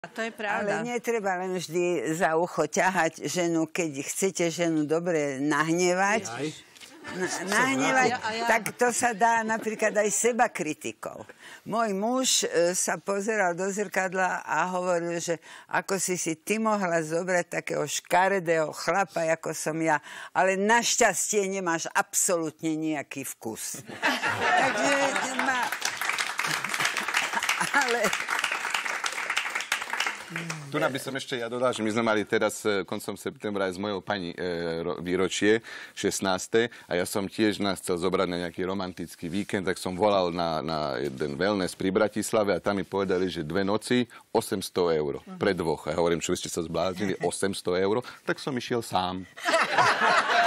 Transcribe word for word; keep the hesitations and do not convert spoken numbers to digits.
A to je pravda. Ale netreba len vždy za ucho ťahať ženu, keď chcete ženu dobre nahnevať. Na, nahnevať, ja, ja. Tak to sa dá napríklad aj seba kritikou. Môj muž e, sa pozeral do zrkadla a hovoril, že ako si si ty mohla zobrať takého škaredého chlapa, ako som ja, ale našťastie nemáš absolútne nejaký vkus. Takže ma... Ale... Tu by som ešte ja dodal, že my sme mali teraz koncom septembra aj s mojou pani e, výročie šestnáste a ja som tiež nás chcel zobrať na nejaký romantický víkend, tak som volal na, na jeden wellness pri Bratislave a tam mi povedali, že dve noci osemsto eur pre dvoch. A ja hovorím, čo vy ste sa zbláznili, osemsto eur, tak som išiel sám.